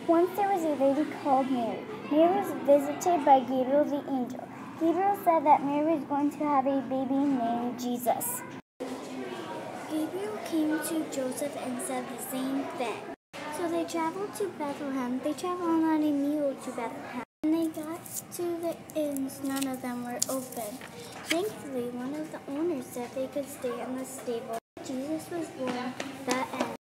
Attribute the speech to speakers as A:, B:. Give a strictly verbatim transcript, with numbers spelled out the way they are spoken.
A: Once there was a lady called Mary. Mary was visited by Gabriel the angel. Gabriel said that Mary was going to have a baby named Jesus. Gabriel came to Joseph and said the same thing. So they traveled to Bethlehem. They traveled on a mule to Bethlehem. When they got to the inns, none of them were open. Thankfully, one of the owners said they could stay in the stable. Jesus was born. The end.